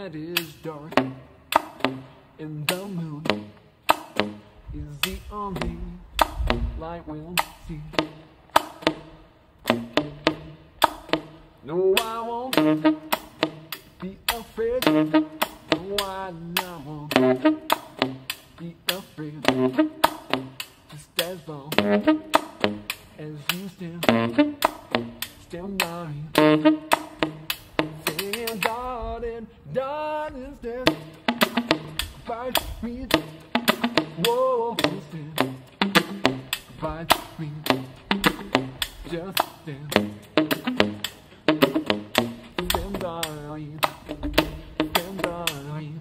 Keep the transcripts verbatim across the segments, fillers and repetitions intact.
night is dark and the moon is the only light we'll see. No, I won't be afraid. No, I won't be afraid. Just as long as you stand, stand by me. Saying, darling, darling, stand by me. Whoa, stand by me. Just stand. Stand by me. Stand by me.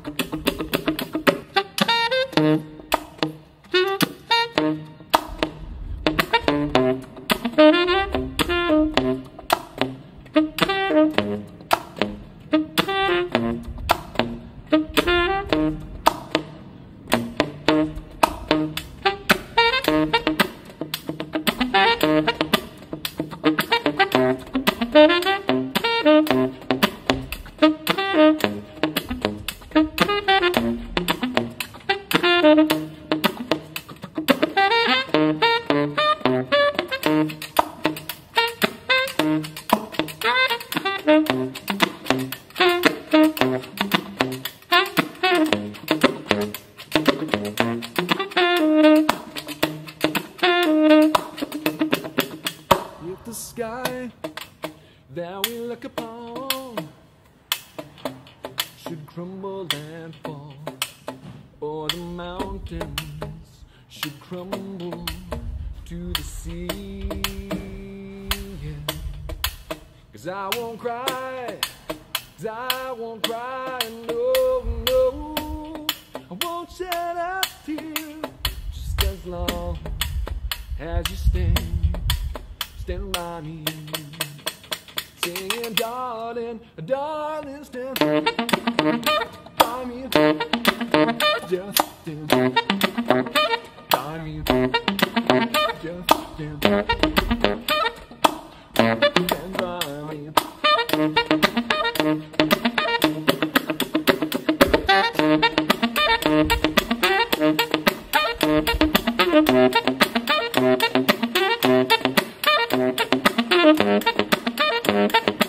If the sky that we look upon should crumble and fall, or the mountains should crumble to the sea, yeah. 'Cause I won't cry, 'cause I won't cry, no, no. I won't shed a tear, just as long as you stand, stand by me. Saying, darling, darling, stand by me. Just stand by me. Just stand, stand by me. Thank you.